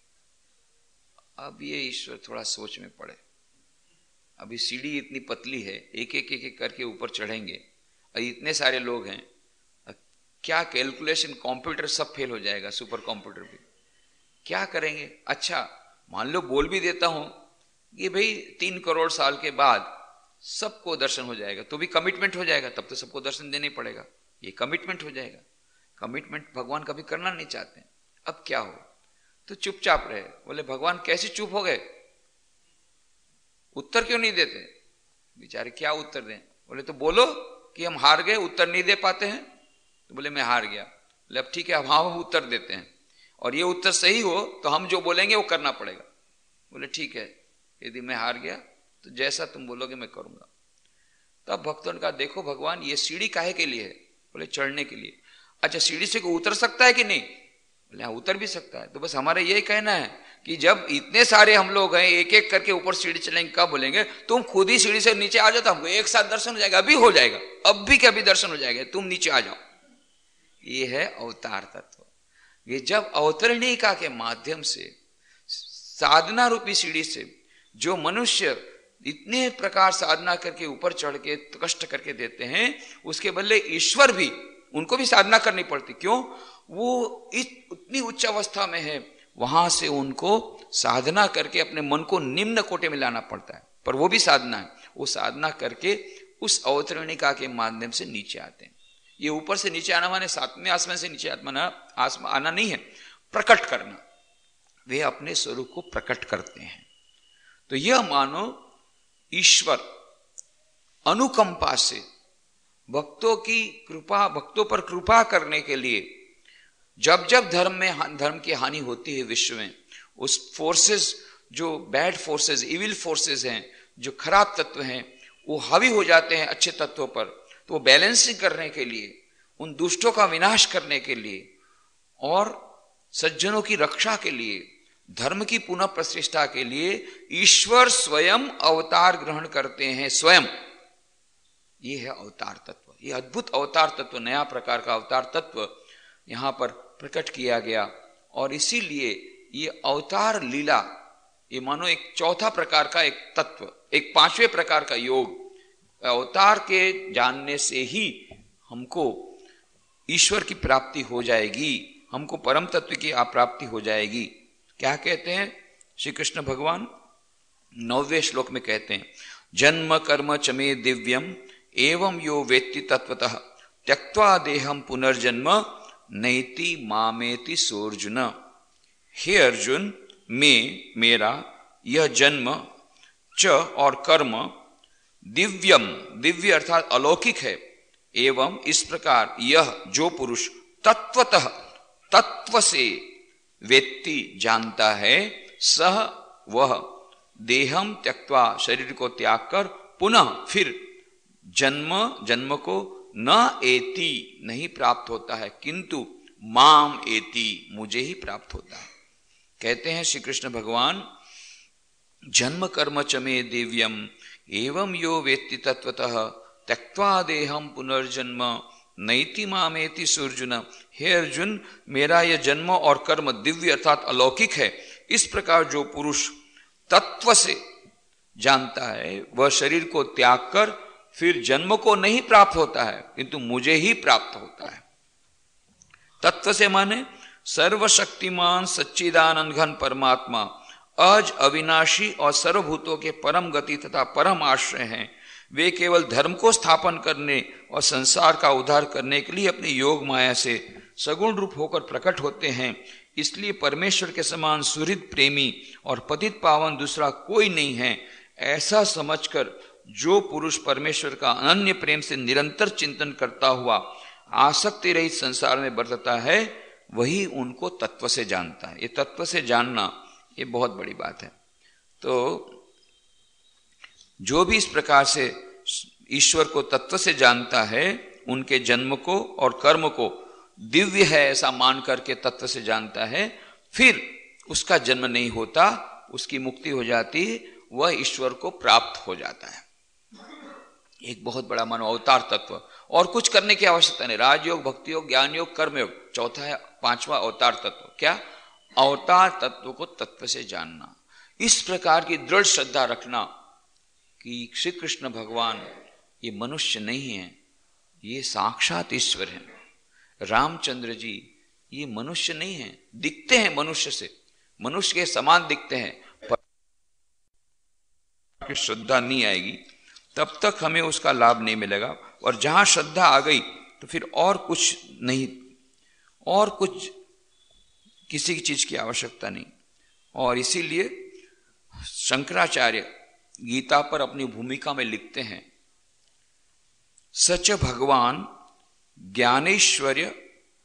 अब ये ईश्वर थोड़ा सोच में पड़े, अभी सीढ़ी इतनी पतली है, एक एक एक एक करके ऊपर चढ़ेंगे, और इतने सारे लोग हैं, क्या कैलकुलेशन, कंप्यूटर सब फेल हो जाएगा, सुपर कंप्यूटर भी, क्या करेंगे? अच्छा मान लो बोल भी देता हूं कि भाई तीन करोड़ साल के बाद सबको दर्शन हो जाएगा, तो भी कमिटमेंट हो जाएगा, तब तो सबको दर्शन देना ही पड़ेगा, ये कमिटमेंट हो जाएगा। कमिटमेंट भगवान कभी करना नहीं चाहते। अब क्या हो? तो चुपचाप रहे। बोले भगवान कैसे चुप हो गए, उत्तर क्यों नहीं देते? बेचारे क्या उत्तर दें? बोले तो बोलो कि हम हार गए, उत्तर नहीं दे पाते हैं। तो बोले मैं हार गया। बोले अब ठीक है, अब हाँ उत्तर देते हैं। और ये उत्तर सही हो तो हम जो बोलेंगे वो करना पड़ेगा। बोले ठीक है, यदि मैं हार गया तो जैसा तुम बोलोगे मैं करूंगा। तब भक्तों ने कहा देखो भगवान ये सीढ़ी काहे के लिए है? बोले चढ़ने के लिए। अच्छा सीढ़ी से कोई उतर सकता है कि नहीं? बोले हाँ उतर भी सकता है। तो बस हमारा यही कहना है कि जब इतने सारे हम लोग हैं एक एक करके ऊपर सीढ़ी चलेंगे, कब बोलेंगे तुम खुद ही सीढ़ी से नीचे आ जाओ तो हमको एक साथ दर्शन हो जाएगा। अभी हो जाएगा, अब भी कभी दर्शन हो जाएगा, तुम नीचे आ जाओ। ये है अवतार तत्व। ये जब अवतरणिका के माध्यम से साधना रूपी सीढ़ी से जो मनुष्य इतने प्रकार साधना करके ऊपर चढ़ के कष्ट करके देते हैं, उसके बदले ईश्वर भी उनको भी साधना करनी पड़ती। क्यों? वो इस उतनी उच्च अवस्था में है, वहां से उनको साधना करके अपने मन को निम्न कोटि में लाना पड़ता है, पर वो भी साधना है। वो साधना करके उस अवतरणिका के माध्यम से नीचे आते हैं। ये ऊपर से नीचे आना माने सातवें आसमान से नीचे आत्मा आसमान आना नहीं है, प्रकट करना। वे अपने स्वरूप को प्रकट करते हैं। तो यह मानो ईश्वर अनुकंपा से भक्तों की कृपा, भक्तों पर कृपा करने के लिए जब जब धर्म में धर्म की हानि होती है विश्व में, उस फोर्सेस जो बैड फोर्सेस, इविल फोर्सेस हैं, जो खराब तत्व हैं, वो हावी हो जाते हैं अच्छे तत्वों पर, तो वो बैलेंसिंग करने के लिए, उन दुष्टों का विनाश करने के लिए और सज्जनों की रक्षा के लिए, धर्म की पुनः प्रतिष्ठा के लिए ईश्वर स्वयं अवतार ग्रहण करते हैं। स्वयं ये है अवतार तत्व। ये अद्भुत अवतार तत्व, नया प्रकार का अवतार तत्व यहां पर प्रकट किया गया। और इसीलिए ये अवतार लीला, ये मानो एक चौथा प्रकार का एक तत्व, एक पांचवें प्रकार का योग। अवतार के जानने से ही हमको ईश्वर की प्राप्ति हो जाएगी, हमको परम तत्व की प्राप्ति हो जाएगी। क्या कहते हैं श्री कृष्ण भगवान? नौवें श्लोक में कहते हैं, जन्म कर्म चमे दिव्यम एवं यो वेत्ति तत्वतः त्यक्त्वा देहम पुनर्जन्म नैति मामेति सोर्जुन। हे अर्जुन, मैं मेरा यह जन्म च और कर्म दिव्यम, दिव्य अर्थात अलौकिक है, एवं इस प्रकार यह जो पुरुष तत्वतः तत्व से वेत्ति जानता है, सह वह देहम त्यक्त्वा शरीर को त्याग कर पुनः फिर जन्म जन्म को न एति नहीं प्राप्त होता है, किंतु माम एति मुझे ही प्राप्त होता है। कहते हैं श्री कृष्ण भगवान, जन्म कर्म चमे दिव्यम एवं यो वेत्ति तत्वतः त्यक्त्वा देहम पुनर्जन्म नैति मामेति सुर्जुन। हे अर्जुन, मेरा यह जन्म और कर्म दिव्य अर्थात अलौकिक है। इस प्रकार जो पुरुष तत्व से जानता है, वह शरीर को त्याग कर फिर जन्म को नहीं प्राप्त होता है, किंतु मुझे ही प्राप्त होता है। तत्व से माने सर्वशक्तिमान सच्चिदानंद घन परमात्मा, अज अविनाशी और सर्वभूतों के परम गति तथा परम आश्रय हैं। वे केवल धर्म को स्थापन करने और संसार का उद्धार करने के लिए अपनी योग माया से सगुण रूप होकर प्रकट होते हैं। इसलिए परमेश्वर के समान सुहृद प्रेमी और पतित पावन दूसरा कोई नहीं है। ऐसा समझकर जो पुरुष परमेश्वर का अनन्य प्रेम से निरंतर चिंतन करता हुआ आसक्ति रहित संसार में बरतता है, वही उनको तत्व से जानता है। ये तत्व से जानना ये बहुत बड़ी बात है। तो जो भी इस प्रकार से ईश्वर को तत्व से जानता है, उनके जन्म को और कर्म को दिव्य है ऐसा मान करके तत्व से जानता है, फिर उसका जन्म नहीं होता, उसकी मुक्ति हो जाती है, वह ईश्वर को प्राप्त हो जाता है। एक बहुत बड़ा मानो अवतार तत्व। और कुछ करने की आवश्यकता नहीं। राजयोग, भक्ति योग, ज्ञान योग, कर्म योग, चौथा है पांचवा अवतार तत्व। क्या? अवतार तत्व को तत्व से जानना। इस प्रकार की दृढ़ श्रद्धा रखना कि श्री कृष्ण भगवान ये मनुष्य नहीं है, ये साक्षात ईश्वर है। रामचंद्र जी ये मनुष्य नहीं है, दिखते हैं मनुष्य से, मनुष्य के समान दिखते हैं, पर श्रद्धा नहीं आएगी तब तक हमें उसका लाभ नहीं मिलेगा। और जहां श्रद्धा आ गई तो फिर और कुछ नहीं, और कुछ किसी चीज की आवश्यकता नहीं। और इसीलिए शंकराचार्य गीता पर अपनी भूमिका में लिखते हैं, सच भगवान ज्ञानेश्वर्य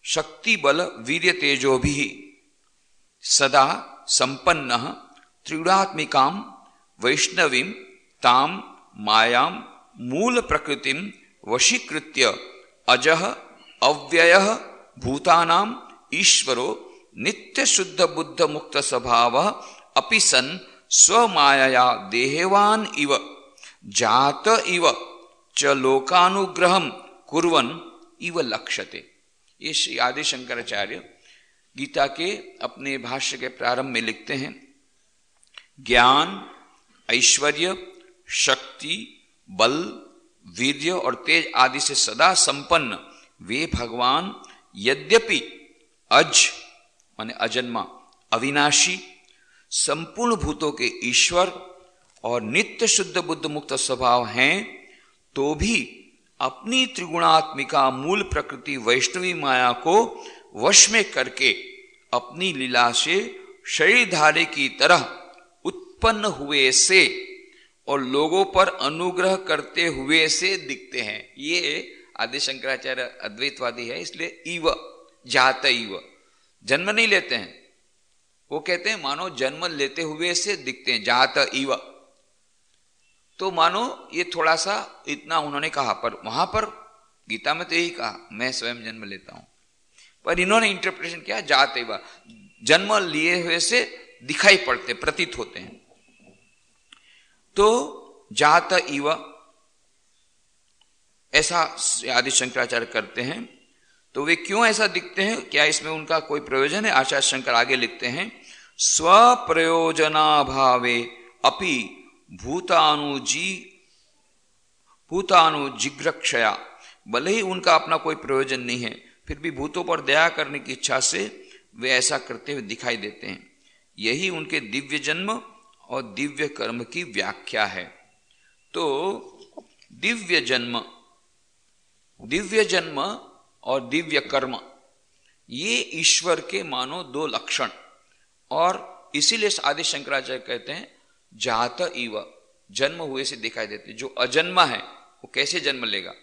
शक्ति बल वीर्य तेजो भी सदा संपन्न त्रिगुणात्मिकां वैष्णवीं ताम मायां मूल प्रकृतिं वशीकृत्य अजः अव्ययः भूतानां ईश्वरो नित्य शुद्ध बुद्ध मुक्त स्वभाव अपि सन स्वमायया देहवान इव जात इव च लोकानुग्रहं कुर्वन् इव लक्ष्यते। ये श्री आदि शंकराचार्य गीता के अपने भाष्य के प्रारंभ में लिखते हैं, ज्ञान ऐश्वर्य शक्ति बल वीर्य और तेज आदि से सदा संपन्न वे भगवान यद्यपि अज माने अजन्मा अविनाशी संपूर्ण भूतों के ईश्वर और नित्य शुद्ध बुद्ध मुक्त स्वभाव हैं, तो भी अपनी त्रिगुणात्मिका मूल प्रकृति वैष्णवी माया को वश में करके अपनी लीला से शरीरधारी की तरह उत्पन्न हुए से और लोगों पर अनुग्रह करते हुए से दिखते हैं। ये आदि शंकराचार्य अद्वैतवादी है, इसलिए इव जात इव जन्म नहीं लेते हैं, वो कहते हैं मानो जन्म लेते हुए से दिखते हैं, जात इव। तो मानो ये थोड़ा सा इतना उन्होंने कहा, पर वहां पर गीता में तो यही कहा मैं स्वयं जन्म लेता हूं, पर इन्होंने इंटरप्रिटेशन किया जात इव, जन्म लिए हुए से दिखाई पड़ते प्रतीत होते हैं। तो जात इव ऐसा आदि शंकराचार्य करते हैं। तो वे क्यों ऐसा दिखते हैं, क्या इसमें उनका कोई प्रयोजन है? आचार्य शंकर आगे लिखते हैं, स्व प्रयोजनाभावे अपि भूतानुजी भूतानुजिग्रक्षया, भले ही उनका अपना कोई प्रयोजन नहीं है, फिर भी भूतों पर दया करने की इच्छा से वे ऐसा करते हुए दिखाई देते हैं। यही उनके दिव्य जन्म और दिव्य कर्म की व्याख्या है। तो दिव्य जन्म दिव्य जन्म और दिव्य कर्म ये ईश्वर के मानो दो लक्षण, और इसीलिए आदि शंकराचार्य कहते हैं जात इव, जन्म हुए से दिखाई देते। जो अजन्मा है वो कैसे जन्म लेगा?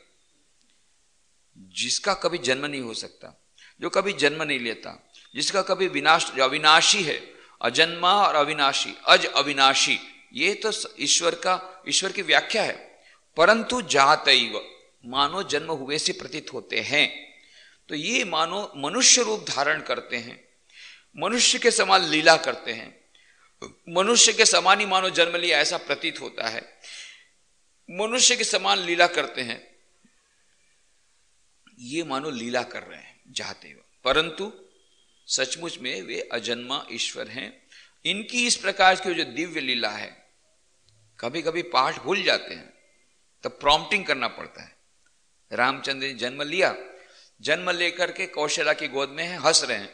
जिसका कभी जन्म नहीं हो सकता, जो कभी जन्म नहीं लेता, जिसका कभी विनाश, जो अविनाशी है, अजन्मा और अविनाशी, अज अविनाशी, ये तो ईश्वर का ईश्वर की व्याख्या है। परंतु जात इव मानो जन्म हुए से प्रतीत होते हैं। तो ये मानो मनुष्य रूप धारण करते हैं, मनुष्य के समान लीला करते हैं, मनुष्य के समान ही मानो जन्म लिया ऐसा प्रतीत होता है, मनुष्य के समान लीला करते हैं, ये मानो लीला कर रहे हैं जाते हुए, परंतु सचमुच में वे अजन्मा ईश्वर हैं। इनकी इस प्रकार की जो दिव्य लीला है, कभी कभी पाठ भूल जाते हैं, तब प्रॉम्प्टिंग करना पड़ता है। रामचंद्र ने जन्म लिया, जन्म लेकर के कौशल्या की गोद में है, हंस रहे हैं,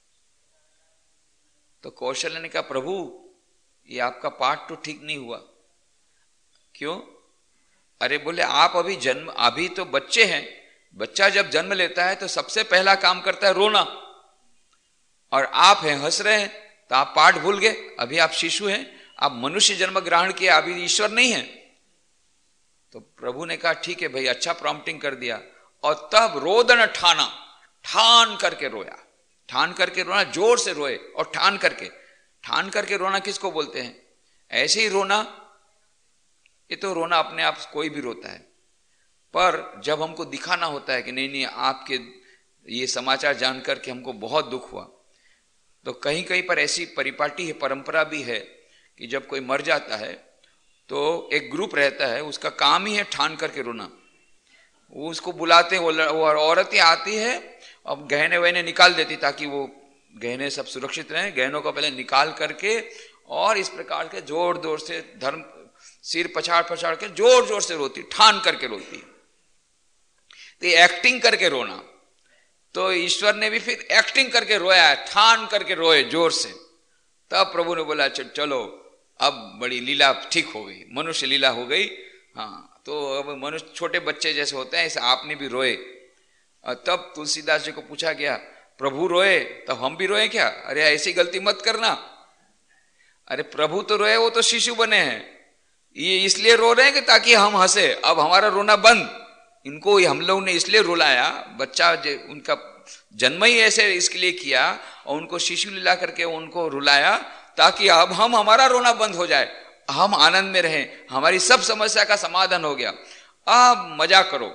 तो कौशल्या ने कहा प्रभु ये आपका पाठ तो ठीक नहीं हुआ। क्यों? अरे बोले आप अभी जन्म, अभी तो बच्चे हैं, बच्चा जब जन्म लेता है तो सबसे पहला काम करता है रोना, और आप हैं हंस रहे हैं, तो आप पाठ भूल गए। अभी आप शिशु हैं, आप मनुष्य जन्म ग्रहण किया, अभी ईश्वर नहीं है। तो प्रभु ने कहा ठीक है भाई, अच्छा प्रॉम्प्टिंग कर दिया, और तब रोदन ठाना, ठान करके रोया, ठान करके रोना, जोर से रोए और ठान करके। ठान करके रोना किसको बोलते हैं? ऐसे ही रोना, ये तो रोना अपने आप कोई भी रोता है, पर जब हमको दिखाना होता है कि नहीं नहीं आपके ये समाचार जानकर के हमको बहुत दुख हुआ, तो कहीं कहीं पर ऐसी परिपाटी है, परंपरा भी है कि जब कोई मर जाता है तो एक ग्रुप रहता है, उसका काम ही है ठान करके रोना। वो उसको बुलाते हैं, वो औरतें आती है अब गहने वहने निकाल देती ताकि वो गहने सब सुरक्षित रहें, गहनों को पहले निकाल करके और इस प्रकार के जोर जोर से धर्म सिर पछाड़ पछाड़ के जोर जोर से रोती, ठान करके रोती। तो एक्टिंग करके रोना, तो ईश्वर ने भी फिर एक्टिंग करके रोया, ठान करके रोए जोर से। तब प्रभु ने बोला चलो अब बड़ी लीला ठीक हो गई, मनुष्य लीला हो गई। हाँ, तो अब मनुष्य छोटे बच्चे जैसे होते हैं, ऐसे आपने भी रोए। और तब तुलसीदास जी को पूछा गया प्रभु रोए तब हम भी रोए क्या? अरे ऐसी गलती मत करना, अरे प्रभु तो रोए, वो तो शिशु बने हैं, ये इसलिए रो रहे हैं कि ताकि हम हंसे, अब हमारा रोना बंद। इनको हम लोग ने इसलिए रुलाया, बच्चा उनका जन्म ही ऐसे इसके लिए किया और उनको शिशु लीला करके उनको रुलाया ताकि अब हम हमारा रोना बंद हो जाए, हम आनंद में रहें, हमारी सब समस्या का समाधान हो गया। अब मजा करो,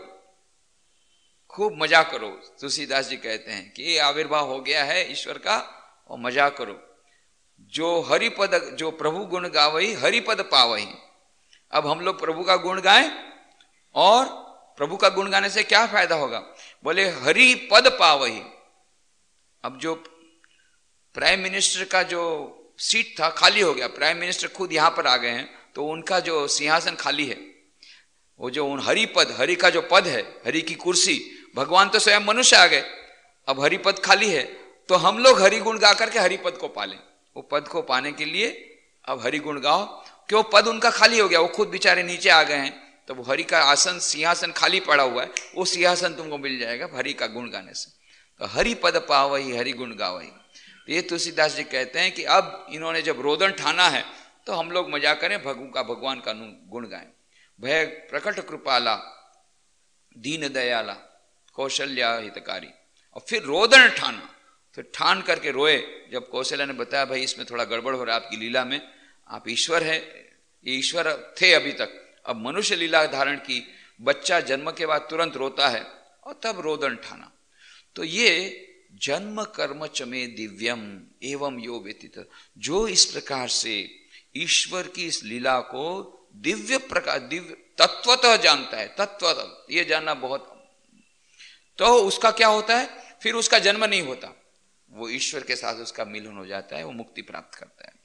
खूब मजा करो। तुलसीदास जी कहते हैं कि आविर्भाव हो गया है ईश्वर का और मजा करो। जो हरिपद, जो प्रभु गुण गावही हरिपद पावही। अब हम लोग प्रभु का गुण गाएं, और प्रभु का गुण गाने से क्या फायदा होगा? बोले हरिपद पावही। अब जो प्राइम मिनिस्टर का जो सीट था खाली हो गया, प्राइम मिनिस्टर खुद यहां पर आ गए हैं, तो उनका जो सिंहासन खाली है, वो जो उन हरिपद, हरि का जो पद है, हरि की कुर्सी, भगवान तो स्वयं मनुष्य आ गए, अब हरिपद खाली है, तो हम लोग हरि गुण गा करके हरिपद को पालें। वो पद को पाने के लिए अब हरि गुण गाओ, क्यों? पद उनका खाली हो गया, वो खुद बेचारे नीचे आ गए हैं, तो वो हरि का आसन, सिंहासन खाली पड़ा हुआ है, वो सिंहासन तुमको मिल जाएगा हरि का गुण गाने से। तो हरि पद पावही हरि गुण गावही। तो ये तुलसीदास जी कहते हैं कि अब इन्होंने जब रोदन ठाना है तो हम लोग मजा करें, भगवान का भगवान का गुण गाएं। भय प्रकट कृपाला दीन दयाला कौशल्या हितकारी। और फिर रोदन ठाना, फिर ठान करके रोए। जब कौशल्या ने बताया भाई इसमें थोड़ा गड़बड़ हो रहा है आपकी लीला में, आप ईश्वर है, ये ईश्वर थे अभी तक, अब मनुष्य लीला धारण की, बच्चा जन्म के बाद तुरंत रोता है, और तब रोदन ठाना। तो ये जन्म कर्म चमे दिव्यम एवं यो व्यतीत, जो इस प्रकार से ईश्वर की इस लीला को दिव्य प्रकार, दिव्य तत्वतः जानता है, तत्वतः ये जानना बहुत, तो उसका क्या होता है? फिर उसका जन्म नहीं होता, वो ईश्वर के साथ उसका मिलन हो जाता है, वो मुक्ति प्राप्त करता है।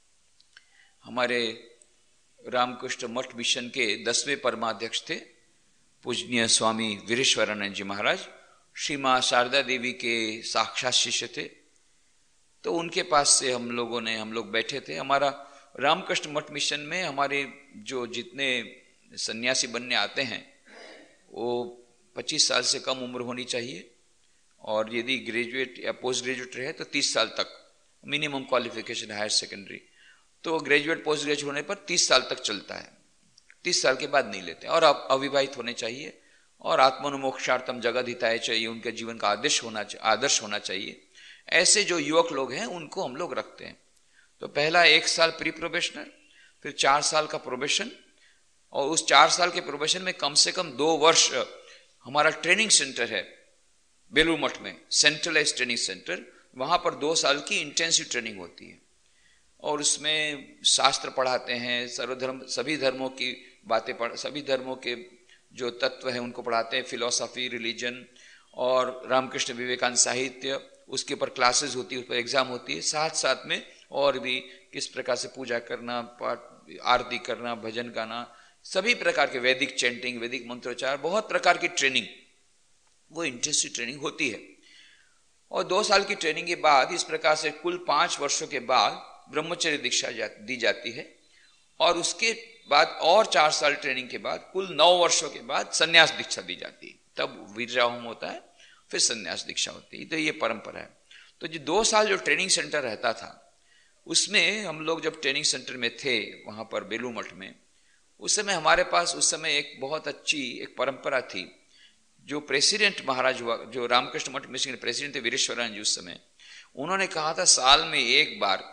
हमारे रामकृष्ण मठ मिशन के दसवें परमाध्यक्ष थे पूजनीय स्वामी वीरेश्वरानंद जी महाराज, श्री मां शारदा देवी के साक्षात शिष्य थे। तो उनके पास से हम लोगों ने, हम लोग बैठे थे। हमारा रामकृष्ण मठ मिशन में हमारे जो जितने सन्यासी बनने आते हैं वो पच्चीस साल से कम उम्र होनी चाहिए, और यदि ग्रेजुएट या पोस्ट ग्रेजुएट रहे तो तीस साल तक मिनिमम क्वालिफिकेशन हायर सेकेंडरी, तो ग्रेजुएट पोस्ट ग्रेजुएट होने पर तीस साल तक चलता है, तीस साल के बाद नहीं लेते। और अब अविवाहित होने चाहिए, और आत्मोन्मोक्षार्थम जगद्हिताय चाहिए, उनके जीवन का आदर्श होना आदर्श होना चाहिए। ऐसे जो युवक लोग हैं उनको हम लोग रखते हैं। तो पहला एक साल प्री प्रोबेशनर, फिर चार साल का प्रोबेशन, और उस चार साल के प्रोबेशन में कम से कम दो वर्ष हमारा ट्रेनिंग सेंटर है बेलूर मठ में, सेंट्रलाइज ट्रेनिंग सेंटर। वहां पर दो साल की इंटेंसिव ट्रेनिंग होती है, और उसमें शास्त्र पढ़ाते हैं, सर्वधर्म सभी धर्मों की बातें पढ़ सभी धर्मों के जो तत्व है उनको पढ़ाते हैं, फिलॉसफी, रिलीजन, और रामकृष्ण विवेकानंद साहित्य, उसके ऊपर क्लासेस होती है, उस पर एग्जाम होती है। साथ साथ में और भी किस प्रकार से पूजा करना, पाठ, आरती करना, भजन गाना, सभी प्रकार के वैदिक चैंटिंग, वैदिक मंत्रोच्चार, बहुत प्रकार की ट्रेनिंग, वो इंटेंसिव ट्रेनिंग होती है। और दो साल की ट्रेनिंग के बाद इस प्रकार से कुल पांच वर्षों के बाद ब्रह्मचर्य दीक्षा जा, दी जाती है, और उसके बाद और चार साल ट्रेनिंग के बाद कुल नौ वर्षों के बाद संन्यास दीक्षा दी जाती है। तब वीरजाहोम होता है, फिर संन्यास दीक्षा होती है। तो ये परंपरा है। तो जो दो साल जो ट्रेनिंग सेंटर रहता था, उसमें हम लोग जब ट्रेनिंग सेंटर में थे वहां पर बेलूर मठ में, उस समय हमारे पास उस समय एक बहुत अच्छी एक परंपरा थी। जो प्रेसिडेंट महाराज हुआ, जो रामकृष्ण मठ मिशन के प्रेसिडेंट थे वीरेश्वरानंद जी, उस समय उन्होंने कहा था साल में एक बार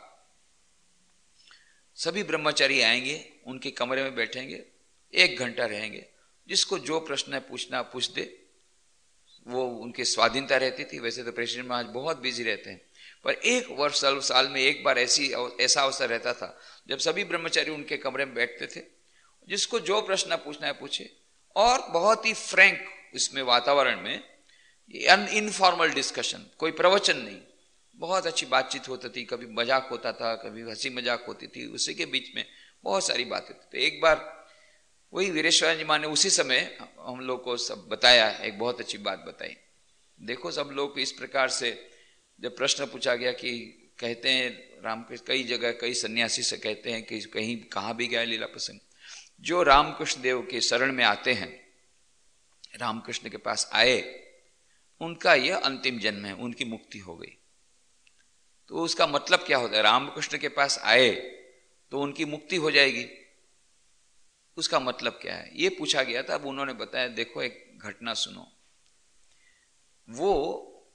सभी ब्रह्मचारी आएंगे, उनके कमरे में बैठेंगे, एक घंटा रहेंगे, जिसको जो प्रश्न है पूछना पूछ दे। वो उनकी स्वाधीनता रहती थी। वैसे तो प्रेसिडेंट महाराज बहुत बिजी रहते हैं, पर एक वर्ष साल, साल में एक बार ऐसी ऐसा अवसर रहता था जब सभी ब्रह्मचारी उनके कमरे में बैठते थे, जिसको जो प्रश्न पूछना है पूछे। और बहुत ही फ्रैंक इसमें वातावरण में इनफॉर्मल डिस्कशन, कोई प्रवचन नहीं, बहुत अच्छी बातचीत होती थी। कभी मजाक होता था, कभी हंसी मजाक होती थी, उसी के बीच में बहुत सारी बातें थी। तो एक बार वही वीरेश्वरानंद जी मां ने उसी समय हम लोग को सब बताया, एक बहुत अच्छी बात बताई। देखो सब लोग इस प्रकार से जब प्रश्न पूछा गया कि कहते हैं रामकृष्ण, कई जगह कई सन्यासी से कहते हैं कि कहीं कहाँ भी गया लीला प्रसंग, जो रामकृष्ण देव के शरण में आते हैं, रामकृष्ण के पास आए, उनका यह अंतिम जन्म है, उनकी मुक्ति हो गई। तो उसका मतलब क्या होता है? रामकृष्ण के पास आए तो उनकी मुक्ति हो जाएगी, उसका मतलब क्या है? ये पूछा गया था। अब उन्होंने बताया, देखो एक घटना सुनो। वो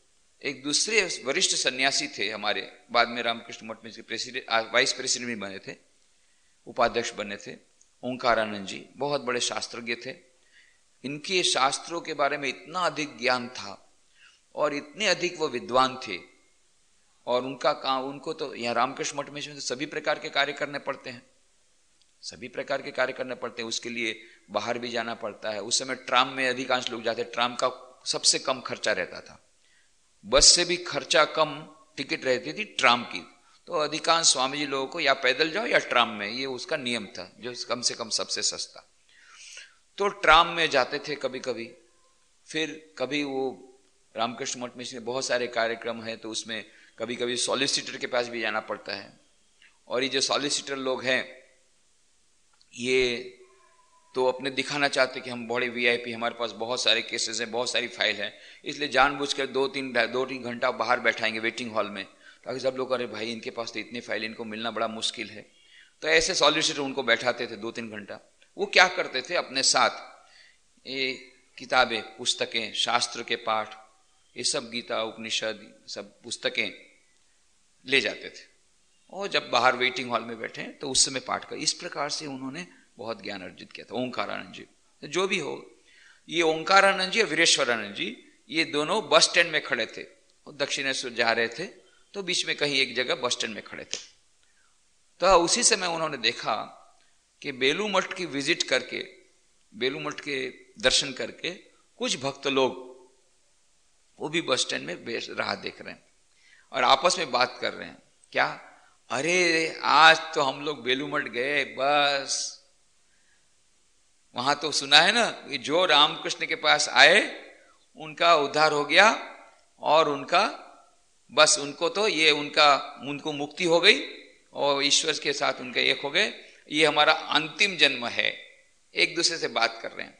एक दूसरे वरिष्ठ सन्यासी थे हमारे, बाद में रामकृष्ण मठ में प्रेसिडेंट, वाइस प्रेसिडेंट भी बने थे, उपाध्यक्ष बने थे, ओंकारानंद जी। बहुत बड़े शास्त्रज्ञ थे। इनके शास्त्रों के बारे में इतना अधिक ज्ञान था और इतने अधिक वो विद्वान थे, और उनका काम, उनको तो यहाँ रामकृष्ण मठ में तो सभी प्रकार के कार्य करने पड़ते हैं, सभी प्रकार के कार्य करने पड़ते हैं। उसके लिए बाहर भी जाना पड़ता है। उस समय ट्राम में अधिकांश लोग जाते, ट्राम का सबसे कम खर्चा रहता था, बस से भी खर्चा कम टिकट रहती थी ट्राम की, तो अधिकांश स्वामी जी लोगों को या पैदल जाओ या ट्राम में, ये उसका नियम था, जो कम से कम सबसे सस्ता। तो ट्राम में जाते थे कभी कभी। फिर कभी वो रामकृष्ण मठ में बहुत सारे कार्यक्रम है, तो उसमें कभी कभी सॉलिसिटर के पास भी जाना पड़ता है। और ये जो सॉलिसिटर लोग हैं, ये तो अपने दिखाना चाहते कि हम बड़े वीआईपी, हमारे पास बहुत सारे केसेस हैं, बहुत सारी फाइल है, इसलिए जानबूझकर दो तीन दो तीन घंटा बाहर बैठाएंगे वेटिंग हॉल में, ताकि सब लोग अरे भाई इनके पास तो इतनी फाइल, इनको मिलना बड़ा मुश्किल है। तो ऐसे सॉलिसिटर उनको बैठाते थे दो तीन घंटा। वो क्या करते थे, अपने साथ ये किताबें, पुस्तकें, शास्त्र के पाठ, ये सब गीता उपनिषद सब पुस्तकें ले जाते थे, और जब बाहर वेटिंग हॉल में बैठे तो उस समय पाठ कर। इस प्रकार से उन्होंने बहुत ज्ञान अर्जित किया था। ओंकारानंद जी, जो भी हो, ये ओंकारानंद जी और वीरेश्वरानंद जी, ये दोनों बस स्टैंड में खड़े थे, और दक्षिणेश्वर जा रहे थे, तो बीच में कहीं एक जगह बस स्टैंड में खड़े थे। तो उसी समय उन्होंने देखा कि बेलू मठ की विजिट करके, बेलू मठ के दर्शन करके कुछ भक्त लोग वो भी बस स्टैंड में राह देख रहे हैं और आपस में बात कर रहे हैं। क्या, अरे आज तो हम लोग बेलू मठ गए, बस वहां तो सुना है ना कि जो रामकृष्ण के पास आए उनका उद्धार हो गया, और उनका बस उनको तो ये उनका उनको मुक्ति हो गई और ईश्वर के साथ उनके एक हो गए, ये हमारा अंतिम जन्म है। एक दूसरे से बात कर रहे हैं।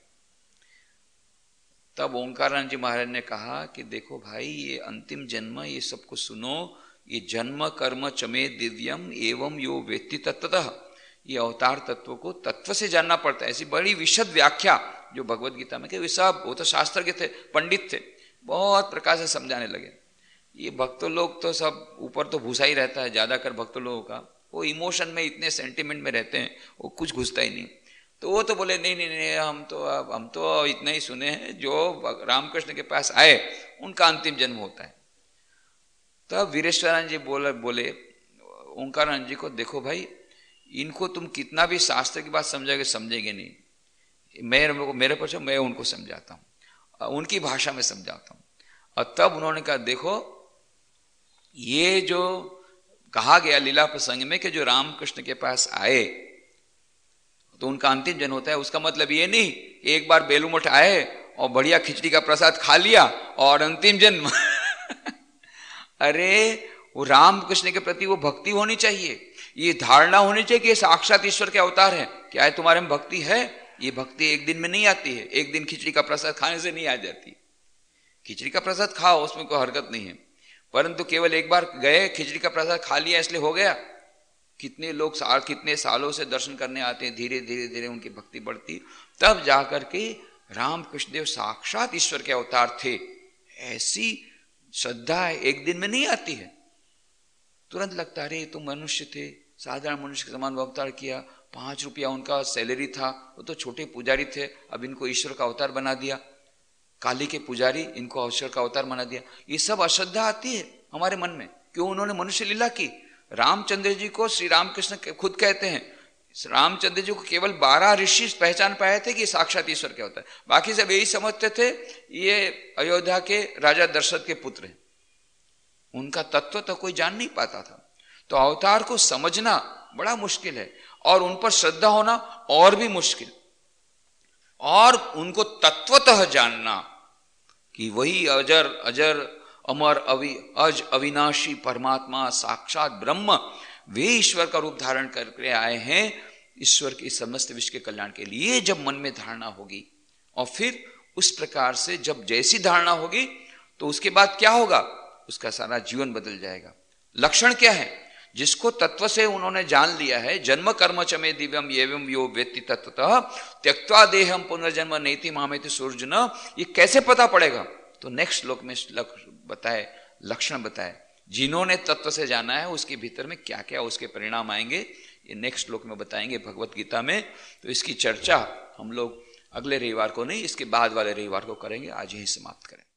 तब ओंकारानंद जी महाराज ने कहा कि देखो भाई, ये अंतिम जन्म, ये सबको सुनो, ये जन्म कर्म चमे दिव्यम एवं यो वेत्ति तत्वतः, ये अवतार तत्व को तत्व से जानना पड़ता है। ऐसी बड़ी विशद व्याख्या जो भगवत गीता में, कि सब वो तो शास्त्रज्ञ थे, पंडित थे, बहुत प्रकार से समझाने लगे। ये भक्त लोग तो सब ऊपर तो भूसा ही रहता है, ज्यादातर भक्त लोगों का, वो इमोशन में इतने सेंटिमेंट में रहते हैं, वो कुछ घुसता ही नहीं। तो वो तो बोले नहीं नहीं नहीं, हम तो हम तो इतना ही सुने हैं, जो रामकृष्ण के पास आए उनका अंतिम जन्म होता है। तब वीरेश्वरानंद जी बोले बोले ओंकारानंद जी को, देखो भाई, इनको तुम कितना भी शास्त्र की बात समझाओगे, समझेंगे नहीं, मेरे मेरे पर मैं उनको समझाता हूँ, उनकी भाषा में समझाता हूँ। और तब उन्होंने कहा, देखो ये जो कहा गया लीला प्रसंग में कि जो रामकृष्ण के पास आए तो उनका अंतिम जन्म होता है, उसका मतलब ये नहीं एक बार बेलू मठ आए और बढ़िया खिचड़ी का प्रसाद खा लिया और अंतिम जन्म अरे वो रामकृष्ण के प्रति वो भक्ति होनी चाहिए, ये धारणा होनी चाहिए कि ये साक्षात ईश्वर के अवतार है। क्या है तुम्हारे में भक्ति है? ये भक्ति एक दिन में नहीं आती है, एक दिन खिचड़ी का प्रसाद खाने से नहीं आ जाती। खिचड़ी का प्रसाद खाओ, उसमें कोई हरकत नहीं है, परंतु केवल एक बार गए खिचड़ी का प्रसाद खा लिया इसलिए हो गया? कितने लोग साल कितने सालों से दर्शन करने आते हैं, धीरे धीरे धीरे उनकी भक्ति बढ़ती, तब जाकर के रामकृष्ण देव साक्षात ईश्वर के अवतार थे। ऐसी श्रद्धा एक दिन में नहीं आती है। तुरंत लगता अरे तुम मनुष्य थे, साधारण मनुष्य के समान अवतार किया, पांच रुपया उनका सैलरी था, वो तो छोटे पुजारी थे, अब इनको ईश्वर का अवतार बना दिया, काली के पुजारी, इनको ईश्वर का अवतार बना दिया। ये सब अश्रद्धा आती है हमारे मन में। क्यों? उन्होंने मनुष्य लीला की। रामचंद्र जी को श्री रामकृष्ण खुद कहते हैं, रामचंद्र जी को केवल बारह ऋषि पहचान पाए थे कि साक्षात ईश्वर क्या होता है, बाकी सब यही समझते थे ये अयोध्या के राजा दशरथ के पुत्र हैं, उनका तत्व तो कोई जान नहीं पाता था। तो अवतार को समझना बड़ा मुश्किल है और उन पर श्रद्धा होना और भी मुश्किल, और उनको तत्वतः जानना कि वही अजर अजर अमर अवि अज अविनाशी परमात्मा साक्षात ब्रह्म, वे ईश्वर का रूप धारण करके आए हैं ईश्वर के समस्त विश्व के कल्याण के लिए। जब मन में धारणा होगी और फिर उस प्रकार से जब जैसी धारणा होगी तो उसके बाद क्या होगा, उसका सारा जीवन बदल जाएगा। लक्षण क्या है? जिसको तत्व से उन्होंने जान लिया है, जन्म कर्म चमे दिव्यम एवं यो वेत्ति तत्वतः त्यक्त्वा देहम पुनर्जन्म नेति मामेति सूर्जन, ये कैसे पता पड़ेगा? तो नेक्स्ट श्लोक में बताए लक्षण बताए। जिन्होंने तत्व से जाना है उसके भीतर में क्या क्या उसके परिणाम आएंगे, ये नेक्स्ट श्लोक में बताएंगे भगवत गीता में। तो इसकी चर्चा हम लोग अगले रविवार को नहीं, इसके बाद वाले रविवार को करेंगे। आज यही समाप्त करें।